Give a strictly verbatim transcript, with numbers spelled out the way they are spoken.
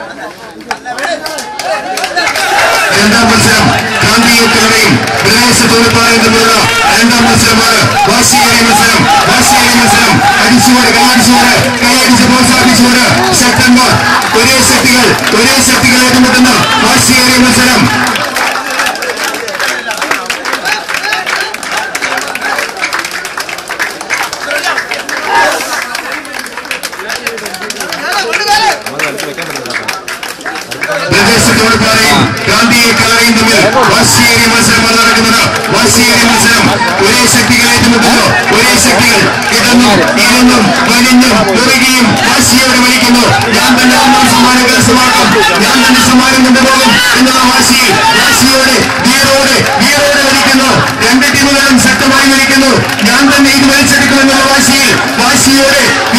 രണ്ടാം മത്സരം ഗാന്ധിയും കലറയും പ്രദേശത്തോടുപാടും തമ്മിലുള്ള രണ്ടാം മത്സരമാണ്. വാശിയേറിയ മത്സരം, വാശിയേറിയ മത്സരം. അടിച്ചുകൊണ്ട് കൈയടിച്ചുകൊണ്ട് കൈയടിച്ച് പ്രോത്സാഹിപ്പിച്ചുകൊണ്ട് ശക്തന്മാർ ഒരേ ശക്തികൾ ഒരേ ശക്തികൾ ഏറ്റുമുട്ടുന്ന വാശിയേറിയ മത്സരം. പ്രദേശത്തോടുപാടും ഗാന്ധിയെ കലറയും തമ്മിൽ വാശിയേറിയ മത്സരമാണ് നടക്കുന്നത്. വാശിയേറിയ മത്സരം. ഒരേ ശക്തികൾ ഏറ്റുമുട്ടുന്നു. ഒരേ ശക്തികൾ ഇടന്നും ഇരുന്നും വലിഞ്ഞും മുറുകിയും വാശിയോടെ വലിക്കുന്നു. ഞാൻ തന്നെ ഒന്നാം സമ്മാനം കരസ്ഥമാക്കും, ഞാൻ തന്നെ സമ്മാനം കൊണ്ടുപോകും എന്നുള്ള വാശിയിൽ വാശിയോടെ വീറോടെ വീറോടെ വലിക്കുന്നു. രണ്ട് ടീമുകളും ശക്തമായി വലിക്കുന്നു. ഞാൻ തന്നെ ഇത് വലിച്ചെടുക്കുമെന്നുള്ള വാശിയിൽ വാശിയോടെ